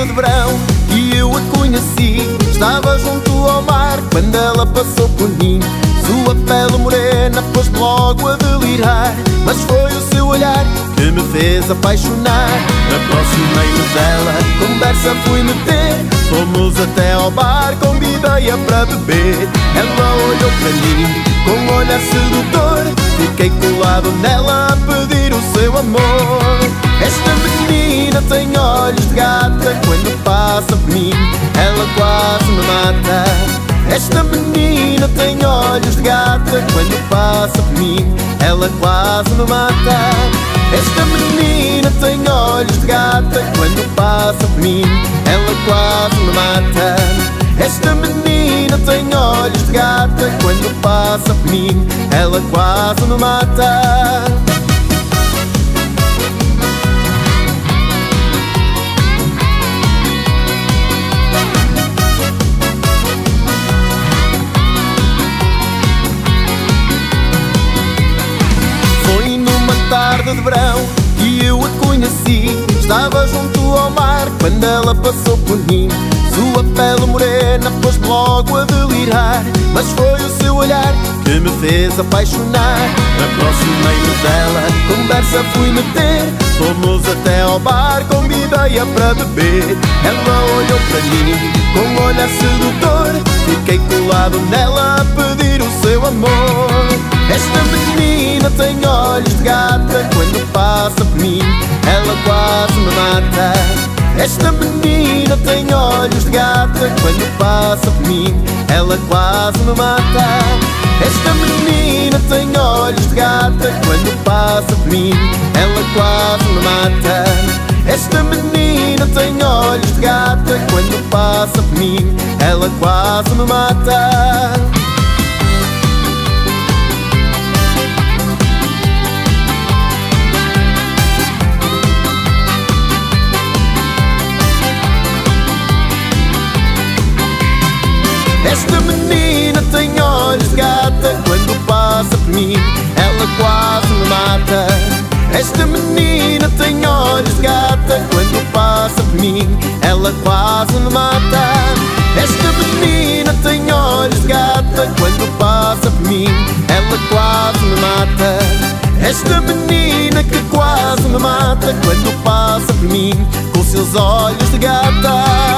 tarde de verão que eu a conheci. Estava junto ao mar quando ela passou por mim. Sua pele morena pôs-me logo a delirar, mas foi o seu olhar que me fez apaixonar. Aproximei-me dela, conversa fui meter. Fomos até ao bar com ideia para beber. Ela olhou para mim com um olhar sedutor. Fiquei colado nela a pedir o seu amor. Esta menina tem olhos de gata, quando passa por mim ela quase me mata. Esta menina tem olhos de gata, quando passa por mim ela quase me mata. Esta menina tem olhos de gata, quando passa por mim ela quase me mata. Esta menina tem olhos de gata, quando passa por mim ela quase me mata. Tarde de verão que eu a conheci. Estava junto ao mar quando ela passou por mim. Sua pele morena pôs-me logo a delirar, mas foi o seu olhar que me fez apaixonar. Aproximei-me dela, conversa fui meter. Fomos até ao bar com ideia para beber. Ela olhou para mim com um olhar sedutor. Fiquei colado nela a pedir o seu amor. Esta menina tem olhos de gata, quando passa por mim ela quase me mata. Esta menina tem olhos de gata, quando passa por mim ela quase me mata. Esta menina tem olhos de gata, quando passa por mim ela quase me mata. Esta menina tem olhos de gata, quando passa por mim ela quase me mata. Esta menina tem olhos de gata, quando passa por mim ela quase me mata. Esta menina tem olhos de gata, quando passa por mim ela quase me mata. Esta menina tem olhos de gata, quando passa por mim ela quase me mata. Esta menina que quase me mata, quando passa por mim com seus olhos de gata.